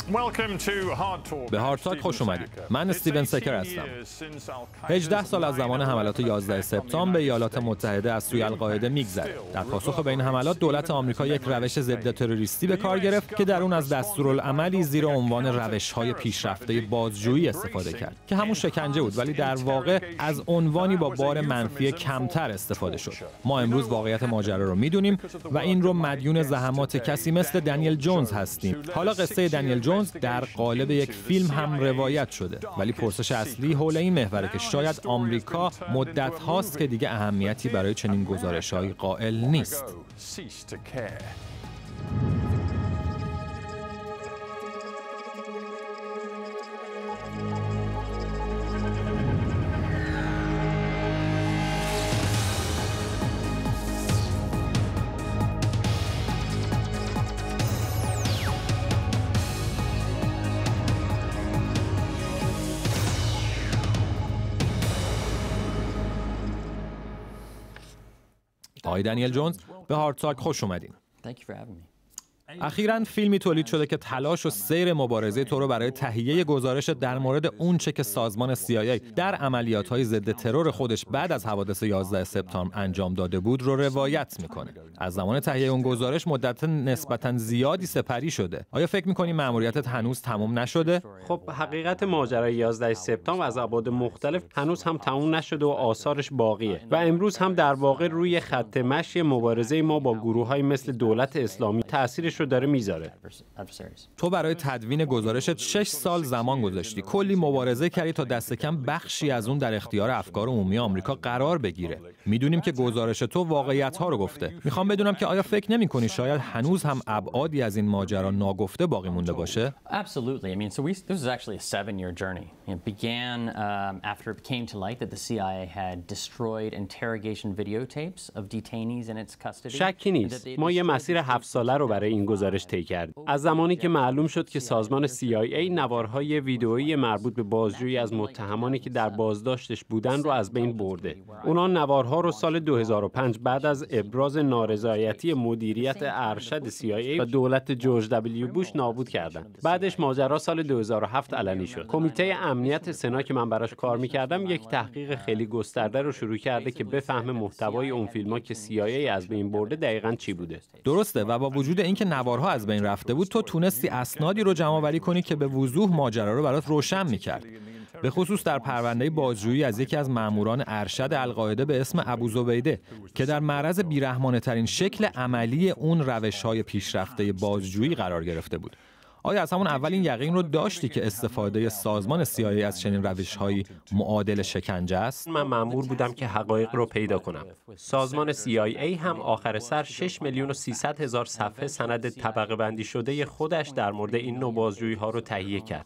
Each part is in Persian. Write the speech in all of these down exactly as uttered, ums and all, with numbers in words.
به هارد تاک خوش اومدید. من استیون سکر هستم. هجده سال از زمان حملات یازده سپتامبر به ایالات متحده از سوی القاعده میگذره. در پاسخ به این حملات دولت آمریکا یک روش ضد تروریستی به کار گرفت که در اون از دستورالعملی زیر عنوان روش‌های پیشرفته بازجویی استفاده کرد که همون شکنجه بود، ولی در واقع از عنوانی با بار منفی کمتر استفاده شد. ما امروز واقعیت ماجرا رو میدونیم و این رو مدیون زحمات کسی مثل دنیل جونز هستیم. حالا قصه دنیل جونز در قالب یک فیلم هم روایت شده، ولی پرسش اصلی حول این محوره که شاید آمریکا مدت هاست که دیگه اهمیتی برای چنین گزارش‌هایی قائل نیست. آقای دنیل جونز، به هارد تاک خوش اومدین. اخیراً فیلمی تولید شده که تلاش و سیر مبارزه تو رو برای تهیه گزارش در مورد اونچه که سازمان سی آی ای در عملیات‌های ضد ترور خودش بعد از حوادث یازده سپتامبر انجام داده بود رو روایت میکنه. از زمان تهیه اون گزارش مدت نسبتاً زیادی سپری شده. آیا فکر می‌کنی مأموریتت هنوز تموم نشده؟ خب حقیقت ماجرای یازده سپتامبر از ابعاد مختلف هنوز هم تموم نشده و آثارش باقیه و امروز هم در واقع روی خط مشی مبارزه ما با گروه‌های مثل دولت اسلامی تأثیرش رو داره میذاره. تو برای تدوین گزارشت شش سال زمان گذاشتی. کلی مبارزه کردی تا دست کم بخشی از اون در اختیار افکار عمومی آمریکا قرار بگیره. میدونیم که گزارش تو واقعیت‌ها رو گفته. میخوام بدونم که آیا فکر نمی‌کنی شاید هنوز هم ابعادی از این ماجرا ناگفته باقی مونده باشه؟ Absolutely. I mean, so we this was actually a seven-year journey. It began um, after it came to light that the C I A had destroyed interrogation videotapes of detainees in its custody. شکی نیست. ما یه مسیر هفت ساله رو برای این گزارش طی کردیم. از زمانی که معلوم شد که سازمان سی آی ای نوارهای ویدئویی مربوط به بازجویی از متهمانی که در بازداشتش بودن رو از بین برده. اونا نوارها رو سال دو هزار و پنج بعد از ابراز نارضایتی مدیریت ارشد سی آی ای و دولت جورج دبلیو بوش نابود کردند. بعدش ماجرا سال دو هزار و هفت علنی شد. کمیته امنیت سنا که من براش کار می‌کردم یک تحقیق خیلی گسترده رو شروع کرده که بفهمه محتوای اون فیلم‌ها که سی آی ای از بین برده دقیقاً چی بوده. درسته و با وجود اینکه نوارها از بین رفته بود، تو تونستی اسنادی رو جمع‌آوری کنی که به وضوح ماجرا رو برات روشن می‌کرد. به خصوص در پرونده بازجویی از یکی از ماموران ارشد القاعده به اسم ابوزبیده که در معرض بیرحمانه‌ترین شکل عملی اون روش‌های پیشرفته بازجویی قرار گرفته بود. آیا از همون اول این یقین رو داشتی که استفاده سازمان سی آی ای از چنین روش‌هایی معادل شکنجه است؟ من مأمور بودم که حقایق رو پیدا کنم. سازمان سی آی ای هم آخر سر شش میلیون و سیصد هزار صفحه سند طبقه بندی شده خودش در مورد این نوع بازجویی‌ها رو تهیه کرد.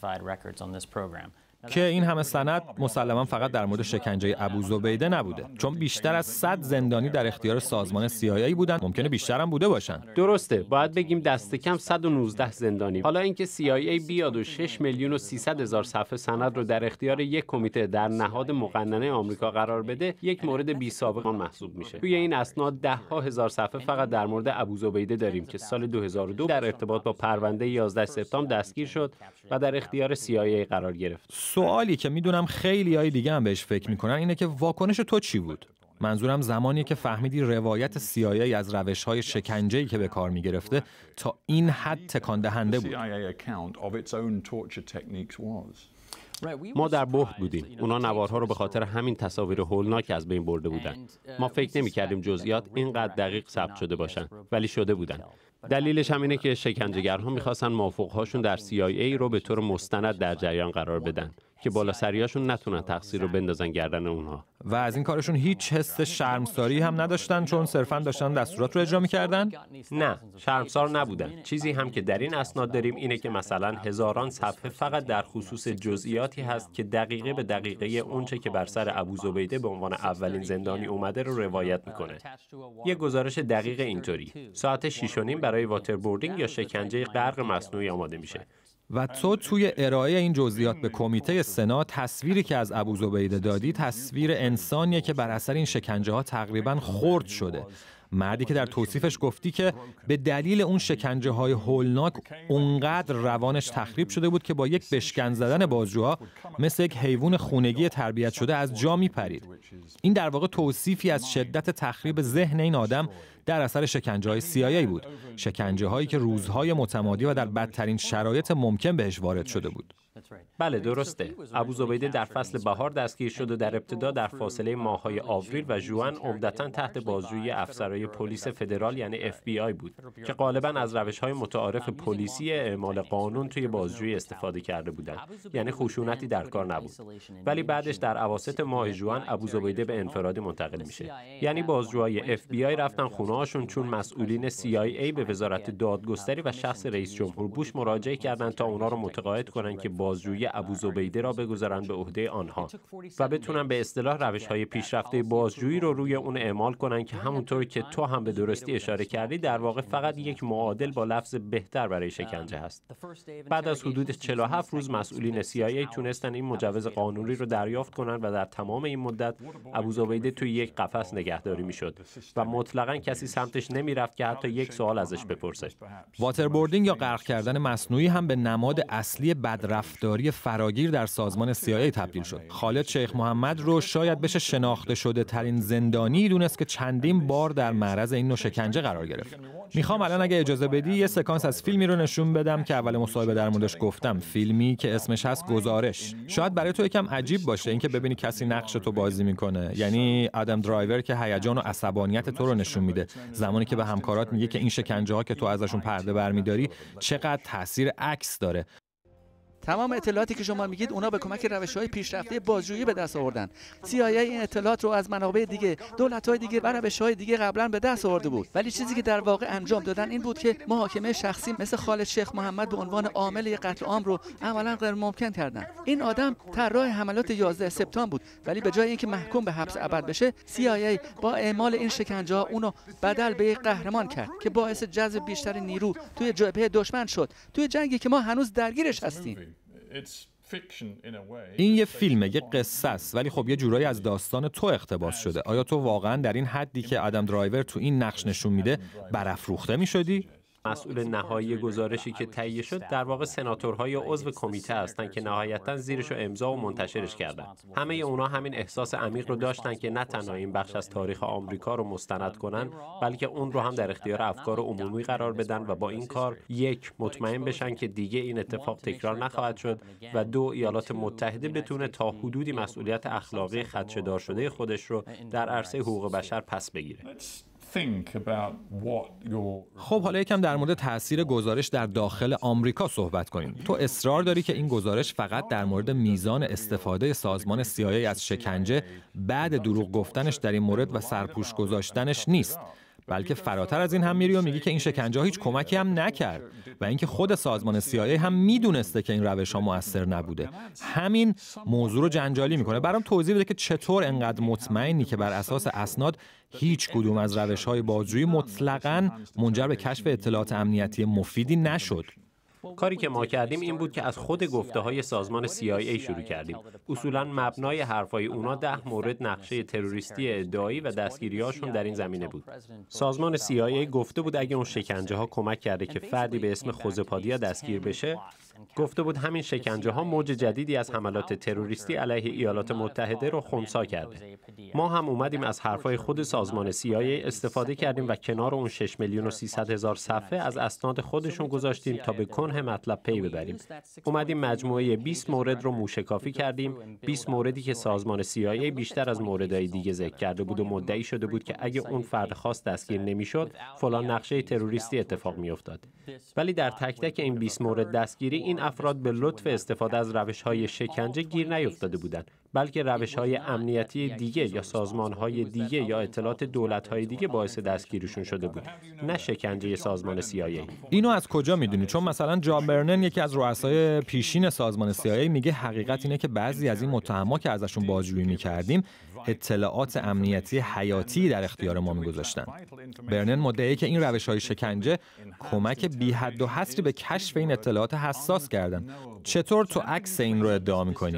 که این همه سند مسلما فقط در مورد شکنجه ابوزبیده نبوده، چون بیشتر از صد زندانی در اختیار سازمان سی آی ای بودن. ممکنه بیشتر هم بوده باشن. درسته، باید بگیم دست کم صد و نوزده زندانی. حالا اینکه سی آی ای بیاد و شش میلیون و سیصد هزار صفحه سند رو در اختیار یک کمیته در نهاد مقننه آمریکا قرار بده، یک مورد بی سابقه محسوب میشه. توی این اسناد ده ها هزار صفحه فقط در مورد ابوزبیده داریم که سال دو هزار و دو در ارتباط با پرونده یازده سپتامبر دستگیر شد و در اختیار سی آی ای قرار گرفت. سوالی که میدونم خیلیای دیگه هم بهش فکر میکنن اینه که واکنش تو چی بود؟ منظورم زمانیه که فهمیدی روایت سی آی ای از روش‌های شکنجه‌ای که به کار میگرفته تا این حد تکان دهنده بود. ما در بهت بودیم. اونا نوارها رو به خاطر همین تصاویر هولناک از بین برده بودن. ما فکر نمی‌کردیم جزئیات اینقدر دقیق ثبت شده باشن، ولی شده بودن. دلیلش هم اینه که شکنجهگرها می‌خواستن موافقهاشون در سی آی ای رو به طور مستند در جریان قرار بدن که بالا سریاشون نتونن تقصیر رو بندازن گردن اونها. و از این کارشون هیچ حس شرمساری هم نداشتن چون صرفاً داشتن دستورات رو اجرا می‌کردن؟ نه، شرمسار نبودن. چیزی هم که در این اسناد داریم اینه که مثلا هزاران صفحه فقط در خصوص جزئیاتی هست که دقیقه به دقیقه اونچه که بر سر ابوزبیده به عنوان اولین زندانی اومده رو روایت میکنه. یه گزارش دقیق اینطوری. ساعت شش و نیم برای واتربوردینگ یا شکنجه غرق مصنوعی آماده میشه. و تو توی ارائه این جزئیات به کمیته سنا تصویری که از ابوزبیده دادی تصویر انسانیه که بر اثر این شکنجه ها تقریباً خرد شده مردی که در توصیفش گفتی که به دلیل اون شکنجه‌های هولناک اونقدر روانش تخریب شده بود که با یک بشکن زدن بازجوها مثل یک حیوان خونگی تربیت شده از جا میپرید. این در واقع توصیفی از شدت تخریب ذهن این آدم در اثر شکنجه‌های سی آی ای بود. شکنجه‌هایی که روزهای متمادی و در بدترین شرایط ممکن بهش وارد شده بود. بله درسته. ابوزبیده در فصل بهار دستگیر شد و در ابتدا در فاصله ماه‌های آوریل و ژوئن عمدتاً تحت بازجویی افسرهای پلیس فدرال یعنی اف بی آی بود که غالباً از روش‌های متعارف پلیسی اعمال قانون توی بازجویی استفاده کرده بودند، یعنی خشونتی در کار نبود. ولی بعدش در اواسط ماه ژوئن ابوزبیده به انفرادی منتقل میشه. یعنی بازجوهای اف بی آی رفتن خونه‌هاشون چون مسئولین سی آی ای به وزارت دادگستری و شخص رئیس جمهور بوش مراجعه کردند تا اونا رو متقاعد کنن که بازجویی ابوزبیده را بگذارن به عهده آنها و بتونن به اصطلاح روش‌های پیشرفته بازجویی رو روی اون اعمال کنن که همونطور که تو هم به درستی اشاره کردی در واقع فقط یک معادل با لفظ بهتر برای شکنجه هست. بعد از حدود چهل و هفت روز مسئولین سی آی ای تونستن این مجوز قانونی رو دریافت کنن و در تمام این مدت ابوزبیده توی یک قفس نگهداری میشد و مطلقاً کسی سمتش نمیرفت که حتی یک سوال ازش بپرسه. واتربوردینگ یا غرق کردن مصنوعی هم به نماد اصلی بدرفتاری فراگیر در سازمان سی آی ای تبدیل شد. خالد شیخ محمد رو شاید بشه شناخته شده ترین زندانی دونست که چندین بار در معرض این نوع شکنجه قرار گرفت. میخوام الان اگه اجازه بدی یه سکانس از فیلمی رو نشون بدم که اول مصاحبه در موردش گفتم، فیلمی که اسمش هست گزارش. شاید برای تو یکم عجیب باشه اینکه ببینی کسی نقش تو بازی میکنه، یعنی آدم درایور که هیجان و عصبانیت تو رو نشون میده زمانی که به همکارات میگه که این شکنجه ها که تو ازشون پرده برمیداری چقدر تاثیر عکس داره. تمام اطلاعاتی که شما میگید اونا به کمک روش‌های پیشرفته بازجویی به دست آوردن. سی آی ای این اطلاعات رو از منابع دیگه، دولت‌های دیگه و روش‌های دیگه قبلا به دست آورده بود. ولی چیزی که در واقع انجام دادن این بود که محاکمه شخصی مثل خالد شیخ محمد به عنوان عامل یک قتل عام رو عملاً غیر ممکن کردن. این آدم طراح حملات یازده سپتامبر بود، ولی به جای اینکه محکوم به حبس ابد بشه، سی آی ای با اعمال این شکنجه‌ها اونو بدل به یک قهرمان کرد که باعث جذب بیشتر نیرو توی جبهه دشمن شد، توی جنگی که ما هنوز درگیرش هستیم. این یه فیلمه، یه قصه است، ولی خب یه جورایی از داستان تو اقتباس شده. آیا تو واقعا در این حدی که آدم درایور تو این نقش نشون میده برافروخته میشدی؟ مسئول نهایی گزارشی که تهیه شد در واقع سناتورهای عضو کمیته هستند که نهایتاً زیرش رو امضا و منتشرش کردن. همه اونا همین احساس عمیق رو داشتن که نه تنها این بخش از تاریخ آمریکا رو مستند کنن، بلکه اون رو هم در اختیار افکار عمومی قرار بدن و با این کار یک مطمئن بشن که دیگه این اتفاق تکرار نخواهد شد و دو ایالات متحده بتونه تا حدودی مسئولیت اخلاقی خدشه‌دار شده خودش رو در عرصه حقوق بشر پس بگیره. خب حالا یکم در مورد تاثیر گزارش در داخل آمریکا صحبت کنیم. تو اصرار داری که این گزارش فقط در مورد میزان استفاده سازمان سی آی ای از شکنجه بعد دروغ گفتنش در این مورد و سرپوش گذاشتنش نیست، بلکه فراتر از این هم میری و میگی که این شکنجه ها هیچ کمکی هم نکرد و اینکه خود سازمان سی آی ای هم میدونسته که این روش ها مؤثر نبوده. همین موضوع رو جنجالی میکنه. برام توضیح بده که چطور انقدر مطمئنی که بر اساس اسناد هیچ کدوم از روش های بازجویی مطلقاً منجر به کشف اطلاعات امنیتی مفیدی نشد. کاری که ما کردیم این بود که از خود گفته‌های سازمان سی آی ای شروع کردیم. اصولاً مبنای حرفای اونا ده مورد نقشه تروریستی ادعایی و دستگیری‌هاشون در این زمینه بود. سازمان سی آی ای گفته بود اگه اون شکنجه‌ها کمک کرده که فردی به اسم خوزپادیا دستگیر بشه، گفته بود همین شکنجه‌ها موج جدیدی از حملات تروریستی علیه ایالات متحده رو خنثی کرده. ما هم اومدیم از حرفای خود سازمان سی آی ای استفاده کردیم و کنار اون شش میلیون و سیصد هزار صفحه از اسناد خودشون گذاشتیم تا به کنه مطلب پی ببریم. اومدیم مجموعه بیست مورد رو موشکافی کردیم، بیست موردی که سازمان سی آی ای بیشتر از موردهای دیگه ذکر کرده بود و مدعی شده بود که اگه اون فرد خاص دستگیر نمیشد، فلان نقشه تروریستی اتفاق میافتاد. ولی در تک تک این بیست مورد دستگیری این افراد به لطف استفاده از روش‌های شکنجه گیر نیفتاده بودند، بلکه روش‌های امنیتی دیگه یا سازمان‌های دیگه یا اطلاعات دولت‌های دیگه باعث دستگیریشون شده بود، نه شکنجه سازمان سی آی ای. اینو از کجا میدونی؟ چون مثلا جان برنن یکی از رؤسای پیشین سازمان سی آی ای میگه حقیقت اینه که بعضی از این متهما که ازشون بازجویی می‌کردیم اطلاعات امنیتی حیاتی در اختیار ما می‌گذاشتن. برنن مدعیه که این روش‌های شکنجه کمک بی حد و حصری به کشف این اطلاعات حساس کردن. چطور تو عکس این رو ادعا می‌کنی؟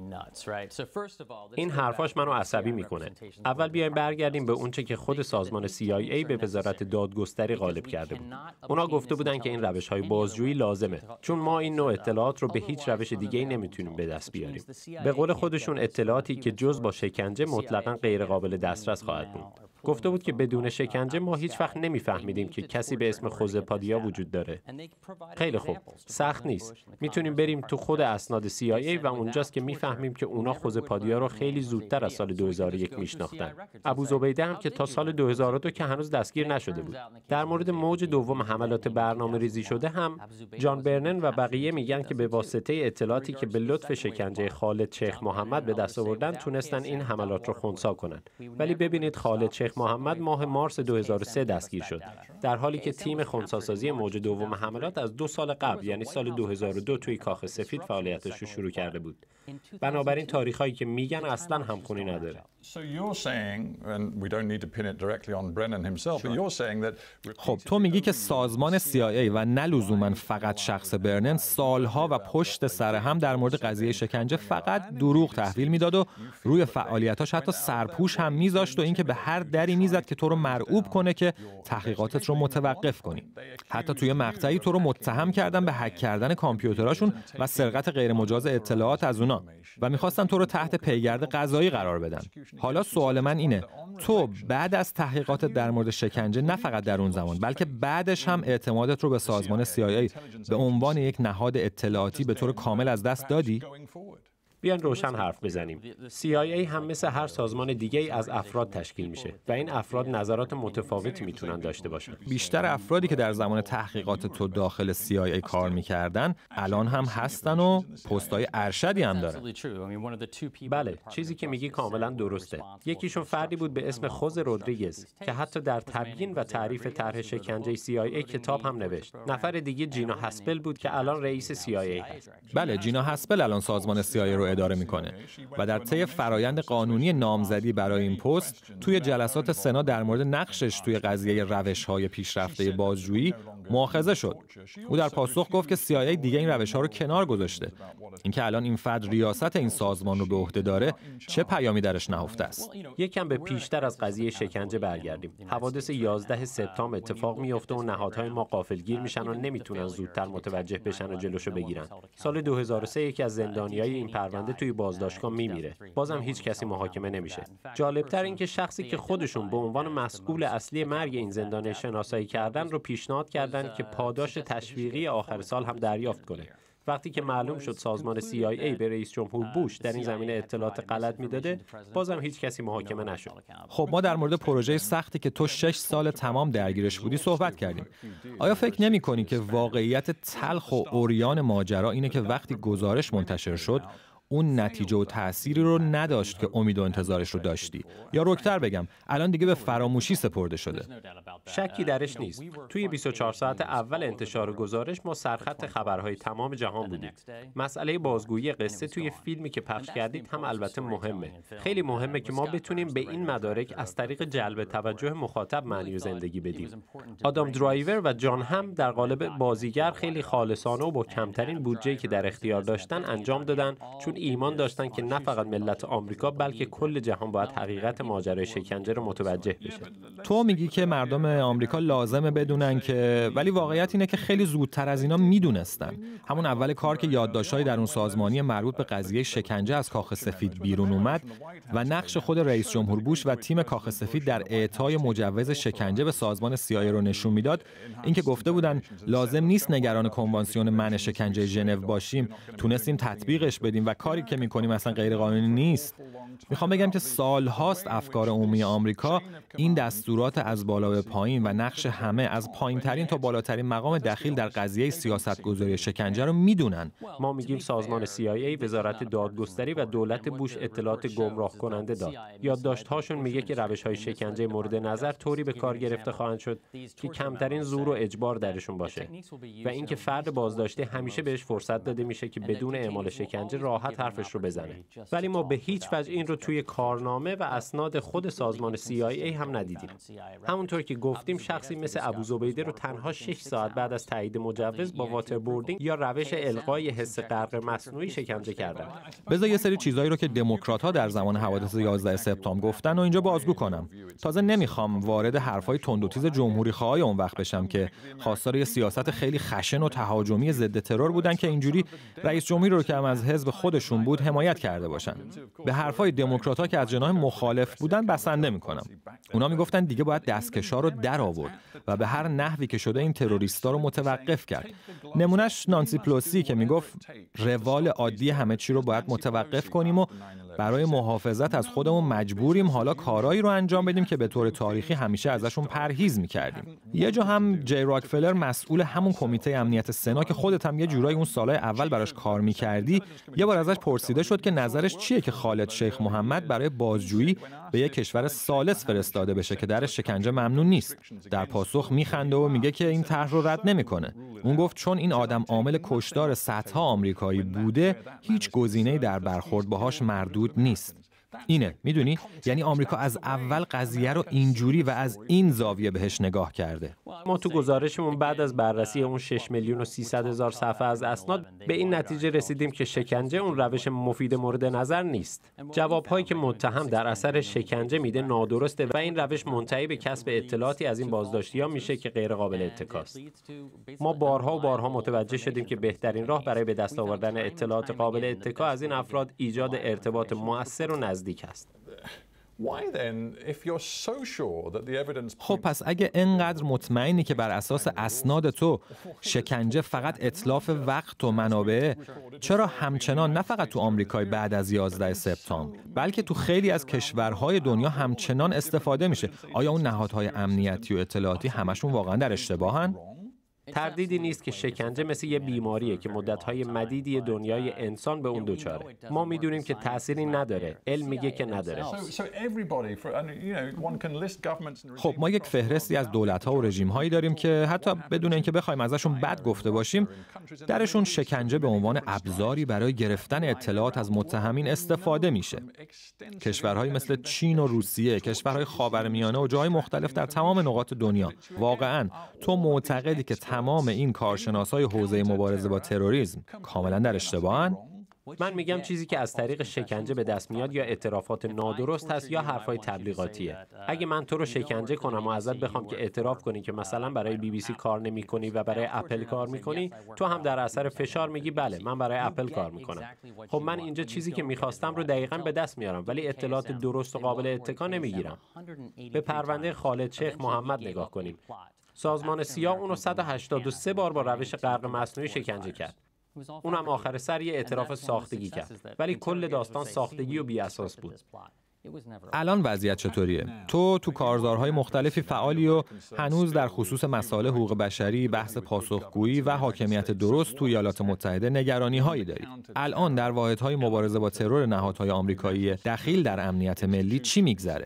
این حرفاش منو عصبی میکنه. اول بیایم برگردیم به اونچه که خود سازمان سی آی ای به وزارت دادگستری غالب کرده بود. اونا گفته بودن که این روش‌های بازجویی لازمه، چون ما این نوع اطلاعات رو به هیچ روش دیگه‌ای نمیتونیم به دست بیاریم. به قول خودشون اطلاعاتی که جز با شکنجه مطلقاً غیر قابل دسترس خواهد بود. گفته بود که بدون شکنجه ما هیچ وقت نمیفهمیدیم که کسی به اسم خوزه پادیا وجود داره. خیلی خوب، سخت نیست. میتونیم بریم تو خود اسناد سی آی ای و اونجاست که میفهمیم که اونا خوزه پادیا رو خیلی زودتر از سال دو هزار و یک میشناختن. ابو زبیده هم که تا سال دو هزار و دو که هنوز دستگیر نشده بود. در مورد موج دوم حملات برنامه‌ریزی شده هم جان برنن و بقیه میگن که به واسطه اطلاعاتی که به لطف شکنجه خالد شیخ محمد به دست آوردن تونستن این حملات رو خنثی کنن. ولی ببینید خالد شیخ محمد ماه مارس دو هزار و سه دستگیر شد، در حالی که تیم خنثی‌سازی موج دوم حملات از دو سال قبل یعنی سال دو هزار و دو توی کاخ سفید فعالیتش رو شروع کرده بود. بنابراین تاریخ‌هایی که میگن اصلاً همخونی نداره. خب تو میگی که سازمان سی آی ای و نه لزوماً فقط شخص برنن سالها و پشت سر هم در مورد قضیه شکنجه فقط دروغ تحویل میداد و روی فعالیتاش حتی سرپوش هم میذاشت و اینکه به هر دری میزد که تو رو مرعوب کنه که تحقیقاتت رو متوقف کنی. حتی توی مقطعی تو رو متهم کردن به هک کردن کامپیوتراشون و سرقت غیرمجاز اطلاعات از اونا و میخواستن تو رو تحت پیگرد قضایی قرار بدن. حالا سوال من اینه، تو بعد از تحقیقات در مورد شکنجه نه فقط در اون زمان بلکه بعدش هم اعتمادت رو به سازمان سی آی ای به عنوان یک نهاد اطلاعاتی به طور کامل از دست دادی؟ بیان روشن حرف بزنیم. سی آی ای هم مثل هر سازمان دیگه ای از افراد تشکیل میشه و این افراد نظرات متفاوتی میتونن داشته باشن. بیشتر افرادی که در زمان تحقیقات تو داخل سی آی ای کار میکردن الان هم هستن و پستای ارشدی هم دارن. بله، چیزی که میگی کاملا درسته. یکیشون فردی بود به اسم خوز رودریگز که حتی در تبیین و تعریف طرح شکنجه سی آی ای کتاب هم نوشت. نفر دیگه جینا هسپل بود که الان رئیس سی آی ای هست. بله، جینا هسپل الان سازمان سی آی ای رو اداره میکنه و در طی فرایند قانونی نامزدی برای این پست توی جلسات سنا در مورد نقشش توی قضیه روش‌های پیشرفته بازجویی مؤاخذه شد. او در پاسخ گفت که سی آی ای دیگه این روش‌ها رو کنار گذاشته. اینکه الان این فرد ریاست این سازمان رو به عهده داره چه پیامی درش نهفته است؟ یکم به پیشتر از قضیه شکنجه برگردیم. حوادث یازده سپتامبر اتفاق میفته و نهادهای ما غافلگیر میشن و نمیتونن زودتر متوجه بشن و جلوشو بگیرن. سال دو هزار و سه یکی از زندانیای این پرونده توی بازداشتگاه میمیره. بازم هیچ کسی محاکمه نمیشه. جالبتر این که شخصی که خودشون به عنوان مسئول اصلی مرگ این زندانی شناسایی کردن رو پیشنهاد کردن که پاداش تشویقی آخر سال هم دریافت کنه. وقتی که معلوم شد سازمان سی آی ای به رئیس جمهور بوش در این زمینه اطلاعات غلط میداده، بازم هیچ کسی محاکمه نشد. خب ما در مورد پروژه سختی که تو شش سال تمام درگیرش بودی صحبت کردیم. آیا فکر نمی‌کنی که واقعیت تلخ و عریان ماجرا اینه که وقتی گزارش منتشر شد اون نتیجه و تأثیری رو نداشت که امید و انتظارش رو داشتی؟ یا رکتر بگم الان دیگه به فراموشی سپرده شده؟ شکی درش نیست. توی بیست و چهار ساعت اول انتشار گزارش ما سرخط خبرهای تمام جهان بودیم. مسئله بازگویی قصه توی فیلمی که پخش کردید هم البته مهمه. خیلی مهمه که ما بتونیم به این مدارک از طریق جلب توجه مخاطب معنی و زندگی بدیم. آدام درایور و جان هم در قالب بازیگر خیلی خالصانه و با کمترین بودجه‌ای که در اختیار داشتن انجام دادن، چون ایمان داشتن که نه فقط ملت آمریکا بلکه کل جهان باید حقیقت ماجرای شکنجه رو متوجه بشه. تو میگی که مردم آمریکا لازمه بدونن که، ولی واقعیت اینه که خیلی زودتر از اینا میدونستن. همون اول کار که یادداشت‌های درون سازمانی مربوط به قضیه شکنجه از کاخ سفید بیرون اومد و نقش خود رئیس جمهور بوش و تیم کاخ سفید در اعطای مجوز شکنجه به سازمان سی آی ای رو نشون میداد، اینکه گفته بودن لازم نیست نگران کنوانسیون منع شکنجه ژنو باشیم، تونستیم تطبیقش بدیم و کاری که میکنیم اصلا غیر قانونی نیست. میخوام بگم که سال هاست افکار عمومی آمریکا این دستورات از بالا به پایین و نقش همه از پایین ترین تا بالاترین مقام دخیل در قضیه سیاست گذاری شکنجه رو میدونن. ما میگیم سازمان سی آی ای، وزارت دادگستری و دولت بوش اطلاعات گمراه کننده داد. یادداشت‌هاشون میگه که روش‌های شکنجه مورد نظر طوری به کار گرفته خواهند شد که کمترین زور و اجبار درشون باشه و اینکه فرد بازداشته همیشه بهش فرصت داده میشه که بدون اعمال شکنجه راحت حرفش رو بزنه. ولی ما به هیچ وجه این رو توی کارنامه و اسناد خود سازمان سی آی ای هم ندیدیم. همونطور که گفتیم شخصی مثل ابوزبیده رو تنها شش ساعت بعد از تایید مجوز با واتربوردینگ یا روش القای حس غرق مصنوعی شکنجه کردن. بذار یه سری چیزایی رو که دموکرات‌ها در زمان حوادث یازده سپتامبر گفتن و اینجا بازگو کنم. تازه نمیخوام وارد حرفای تند و تیز جمهوری‌خواهای اون وقت بشم که خواستار یه سیاست خیلی خشن و تهاجمی ضد ترور بودن که اینجوری رئیس جمهوری رو که هم از حزب خودشون بود حمایت کرده باشن. به حرفای دموکرات‌ها که از جناح مخالف بودن بسنده میکنم. اونا میگفتن دیگه باید دستکشا رو در آورد و به هر نحوی که شده این تروریستا رو متوقف کرد. نمونهش نانسی پلوسی که میگفت روال عادی همه چی رو باید متوقف کنیم و برای محافظت از خودمون مجبوریم حالا کارایی رو انجام بدیم که به طور تاریخی همیشه ازشون پرهیز میکردیم. یه جا هم جی راکفلر مسئول همون کمیته امنیت سنا که خودت هم یه جورایی اون سالهای اول براش کار میکردی یه بار ازش پرسیده شد که نظرش چیه که خالد شیخ محمد برای بازجویی به یک کشور ثالث فرستاده بشه که درش شکنجه ممنوع نیست. در پاسخ میخنده و میگه که این طرح رو رد نمیکنه. اون گفت چون این آدم عامل کشتار صدها آمریکایی بوده هیچ گزینه‌ای در برخورد باهاش مردود نیست. اینه، میدونی؟ یعنی آمریکا از اول قضیه رو اینجوری و از این زاویه بهش نگاه کرده. ما تو گزارشمون بعد از بررسی اون شش میلیون و سیصد هزار صفحه از اسناد به این نتیجه رسیدیم که شکنجه اون روش مفید مورد نظر نیست. جوابهایی که متهم در اثر شکنجه میده نادرسته و این روش منتهی به کسب اطلاعاتی از این بازداشتی‌ها میشه که غیر قابل اتکاست. ما بارها و بارها متوجه شدیم که بهترین راه برای به دست آوردن اطلاعات قابل اتکا از این افراد ایجاد ارتباط مؤثر و نزدیک است. خب پس اگه اینقدر مطمئنی که بر اساس اسناد تو شکنجه فقط اتلاف وقت و منابع، چرا همچنان نه فقط تو آمریکای بعد از یازده سپتامبر بلکه تو خیلی از کشورهای دنیا همچنان استفاده میشه؟ آیا اون نهادهای امنیتی و اطلاعاتی همشون واقعا در اشتباهن؟ تردیدی نیست که شکنجه مثل یه بیماریه که مدت‌های مدیدی دنیای انسان به اون دوچاره. ما میدونیم که تأثیری نداره. علم میگه که نداره. خب ما یک فهرستی از دولت‌ها و رژیم‌هایی داریم که حتی بدون اینکه بخوایم ازشون بد گفته باشیم، درشون شکنجه به عنوان ابزاری برای گرفتن اطلاعات از متهمین استفاده میشه. کشورهایی مثل چین و روسیه، کشورهای خاورمیانه و جاهای مختلف در تمام نقاط دنیا. واقعاً تو معتقدی که تمام این کارشناسای حوزه مبارزه با تروریسم کاملا در اشتباهن؟ من میگم چیزی که از طریق شکنجه به دست میاد یا اعترافات نادرست هست یا حرفای تبلیغاتیه. اگه من تو رو شکنجه کنم و ازت بخوام که اعتراف کنی که مثلا برای بی بی سی کار نمی‌کنی و برای اپل کار می‌کنی، تو هم در اثر فشار میگی بله من برای اپل کار می‌کنم. خب من اینجا چیزی که می‌خواستم رو دقیقاً به دست میارم ولی اطلاعات درست و قابل اتکا نمیگیرم. به پرونده خالد شیخ محمد نگاه کنیم. سازمان سیا اونو صد و هشتاد و سه بار با روش غرق مصنوعی شکنجه کرد. اونم آخر سر یه اعتراف ساختگی کرد. ولی کل داستان ساختگی و بی اساس بود. الان وضعیت چطوریه؟ تو تو کارزارهای مختلفی فعالی و هنوز در خصوص مسائل حقوق بشری، بحث پاسخگویی و حاکمیت درست تو ایالات متحده نگرانی‌هایی داری. الان در واحدهای مبارزه با ترور نهادهای آمریکایی دخیل در امنیت ملی چی میگذره؟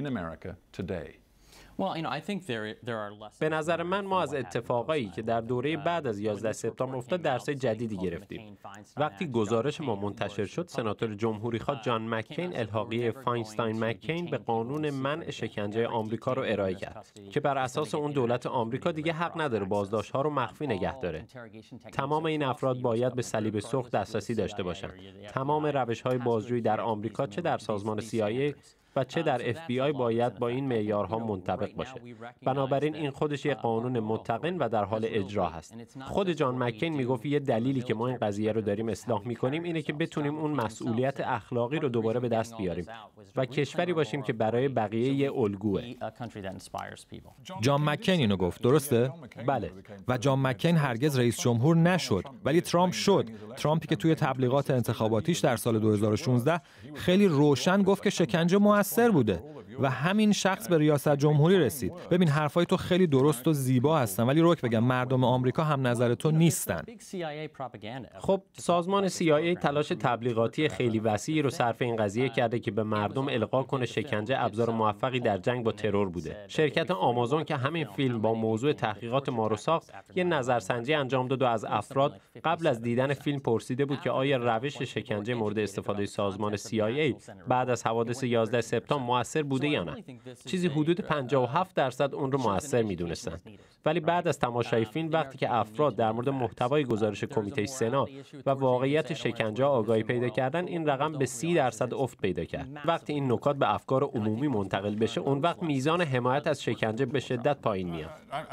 به نظر من ما از اتفاقایی که در دوره بعد از یازده سپتامبر افتاد درس جدیدی گرفتیم. وقتی گزارش ما منتشر شد، سناتور جمهوری‌خواه جان مککین الحاقیه فاینستاین مککین به قانون منع شکنجه آمریکا رو ارائه کرد که بر اساس اون دولت آمریکا دیگه حق نداره بازداشت‌ها رو مخفی نگه داره. تمام این افراد باید به صلیب سرخ دسترسی داشته باشند. تمام روش‌های بازجویی در آمریکا چه در سازمان سی آی ای و چه در اف بی آی باید با این معیارها منطبق باشه. بنابراین این خودش یک قانون متقن و در حال اجرا هست. خود جان مککین میگفت یه دلیلی که ما این قضیه رو داریم اصلاح میکنیم اینه که بتونیم اون مسئولیت اخلاقی رو دوباره به دست بیاریم و کشوری باشیم که برای بقیه یه الگوه. جان مککین اینو گفت، درسته؟ بله. و جان مککین هرگز رئیس جمهور نشد، ولی ترامپ شد. ترامپی که توی تبلیغات انتخاباتیش در سال دو هزار و شانزده خیلی روشن گفت که شکنجه موثر بوده. و همین شخص به ریاست جمهوری رسید. ببین حرفای تو خیلی درست و زیبا هستن، ولی روک بگم مردم آمریکا هم نظر تو نیستن. خب سازمان سی آی ای تلاش تبلیغاتی خیلی وسیعی رو صرف این قضیه کرده که به مردم القا کنه شکنجه ابزار موفقی در جنگ با ترور بوده. شرکت آمازون که همین فیلم با موضوع تحقیقات ما رو ساخت، یه نظرسنجی انجام داد و از افراد قبل از دیدن فیلم پرسیده بود که آیا روش شکنجه مورد استفاده سازمان سی آی ای بعد از حوادث یازده سپتامبر موثر بوده یا نه. چیزی حدود پنجاه و هفت درصد اون رو موثر میدونستن. ولی بعد از تماشای فیلم وقتی که افراد در مورد محتوای گزارش کمیته سنا و واقعیت شکنجه آگاهی پیدا کردن، این رقم به سی درصد افت پیدا کرد. وقتی این نکات به افکار عمومی منتقل بشه، اون وقت میزان حمایت از شکنجه به شدت پایین میاد.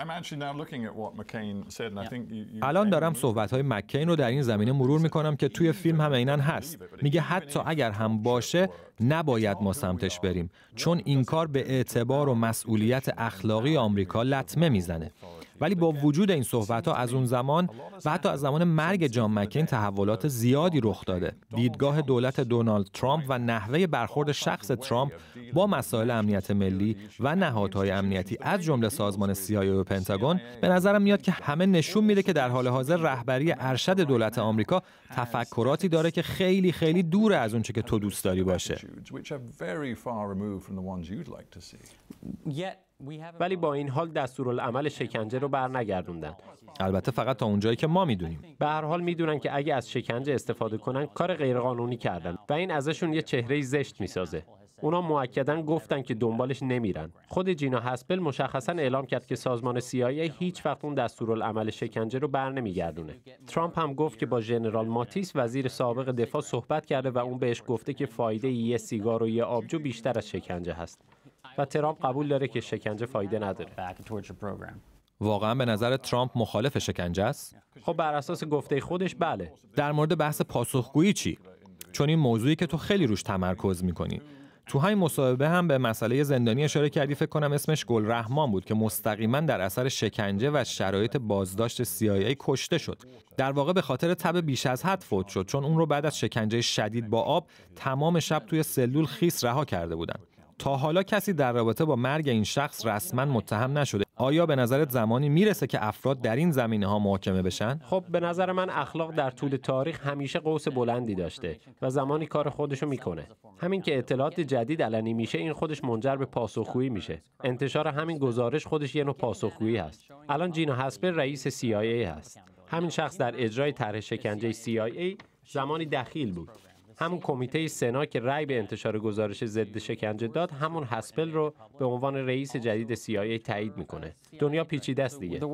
الان دارم صحبت‌های مکین رو در این زمینه مرور میکنم که توی فیلم هم عیناً هست. میگه حتی اگر هم باشه نباید ما سمتش بریم، چون این کار به اعتبار و مسئولیت اخلاقی آمریکا لطمه میزنه. ولی با وجود این صحبت‌ها از اون زمان و حتی از زمان مرگ جان مکین تحولات زیادی رخ داده. دیدگاه دولت دونالد ترامپ و نحوه برخورد شخص ترامپ با مسائل امنیت ملی و نهادهای امنیتی از جمله سازمان سی آی ای و پنتاگون به نظرم میاد که همه نشون میده که در حال حاضر رهبری ارشد دولت آمریکا تفکراتی داره که خیلی خیلی دور از اون چه که تو دوست داری باشه. ولی با این حال دستورالعمل شکنجه رو برنگردوندن. البته فقط تا اونجایی که ما میدونیم. به هر حال میدونن که اگه از شکنجه استفاده کنن کار غیرقانونی کردن و این ازشون یه چهره زشت میسازه. اونا مؤکداً گفتن که دنبالش نمیرن. خود جینا هسپل مشخصاً اعلام کرد که سازمان سی آی ای هیچ وقت اون دستورالعمل شکنجه رو برنمیگردونه. ترامپ هم گفت که با ژنرال ماتیس وزیر سابق دفاع صحبت کرده و اون بهش گفته که فایده یه سیگار و یه آبجو بیشتر از شکنجه هست. و ترامپ قبول داره که شکنجه فایده نداره. واقعا به نظر ترامپ مخالف شکنجه است؟ خب بر اساس گفته خودش بله. در مورد بحث پاسخگویی چی؟ چون این موضوعی که تو خیلی روش تمرکز می‌کنی. تو همین مصاحبه هم به مسئله زندانی اشاره کردی، فکر کنم اسمش گلرحمان بود، که مستقیما در اثر شکنجه و شرایط بازداشت سی آی ای کشته شد. در واقع به خاطر تب بیش از حد فوت شد، چون اون رو بعد از شکنجه شدید با آب تمام شب توی سلول خیس رها کرده بودن. تا حالا کسی در رابطه با مرگ این شخص رسما متهم نشده. آیا به نظرت زمانی میرسه که افراد در این زمینه‌ها محاکمه بشن؟ خب به نظر من اخلاق در طول تاریخ همیشه قوس بلندی داشته و زمانی کار خودشو میکنه. همین که اطلاعات جدید علنی میشه، این خودش منجر به پاسخگویی میشه. انتشار همین گزارش خودش یه نوع پاسخگویی هست. الان جینا هسپل رئیس سی آی ای هست. همین شخص در اجرای طرح شکنجه سی آی ای زمانی دخیل بود. همون کمیته سنا که رأی به انتشار گزارش ضد شکنجه داد، همون هسپل رو به عنوان رئیس جدید سی آی ای تایید میکنه. دنیا پیچیده است دیگه.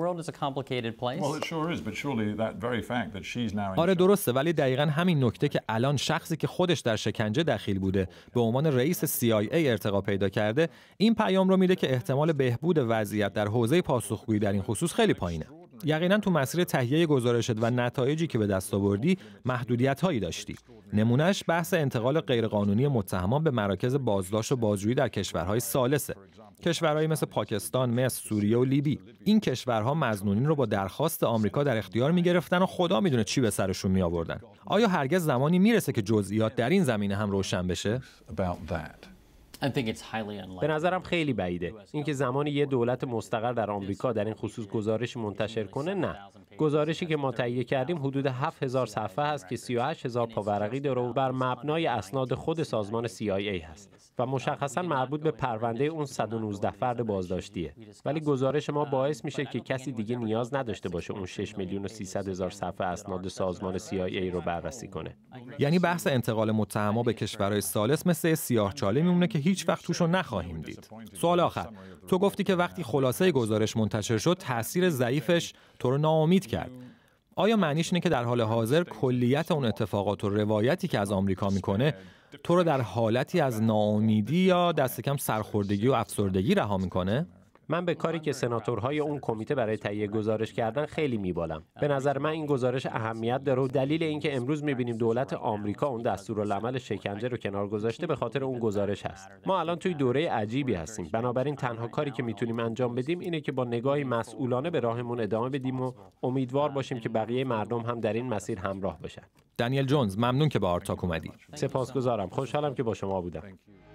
آره درسته، ولی دقیقاً همین نکته که الان شخصی که خودش در شکنجه دخیل بوده به عنوان رئیس سی آی ای ارتقا پیدا کرده، این پیام رو میده که احتمال بهبود وضعیت در حوزه پاسخگویی در این خصوص خیلی پایینه. یقینا تو مسیر تهیه گزارشت و نتایجی که به دست آوردی محدودیت‌هایی داشتی. نمونهش بحث انتقال غیرقانونی متهمان به مراکز بازداشت و بازجویی در کشورهای ثالثه. کشورهایی مثل پاکستان، مصر، سوریه و لیبی. این کشورها مظنونین رو با درخواست آمریکا در اختیار می‌گرفتن و خدا میدونه چی به سرشون می‌آوردن. آیا هرگز زمانی میرسه که جزئیات در این زمینه هم روشن بشه؟ به نظرم خیلی بعیده. اینکه زمانی یه دولت مستقر در آمریکا در این خصوص گزارش منتشر کنه، نه. گزارشی که ما تهیه کردیم حدود هفت هزار صفحه هست که سی و هشت هزار پاورقی داره و بر مبنای اسناد خود سازمان سی آی ای هست و مشخصاً مربوط به پرونده اون صد و نوزده فرد بازداشتیه. ولی گزارش ما باعث میشه که کسی دیگه نیاز نداشته باشه اون شش میلیون و سیصد هزار صفحه اسناد سازمان سی آی ای رو بررسی کنه. یعنی بحث انتقال متهما به کشورهای ثالث مثل سیاه‌چاله میمونه که هیچ وقت توشو نخواهیم دید. سوال آخر، تو گفتی که وقتی خلاصه گزارش منتشر شد تاثیر ضعیفش تو رو ناامید کرد. آیا معنیش اینه که در حال حاضر کلیت اون اتفاقات و روایتی که از آمریکا میکنه تو رو در حالتی از ناامیدی یا دست کم سرخوردگی و افسردگی رها میکنه؟ من به کاری که سناتورهای اون کمیته برای تهیه گزارش کردن خیلی میبالم. به نظر من این گزارش اهمیت داره و دلیل اینکه امروز میبینیم دولت آمریکا اون دستورالعمل شکنجه رو کنار گذاشته به خاطر اون گزارش هست. ما الان توی دوره عجیبی هستیم. بنابراین تنها کاری که میتونیم انجام بدیم اینه که با نگاهی مسئولانه به راهمون ادامه بدیم و امیدوار باشیم که بقیه مردم هم در این مسیر همراه بشن. دنیل جونز، ممنون که به آرتاک اومدی. سپاسگزارم. خوشحالم که با شما بودم.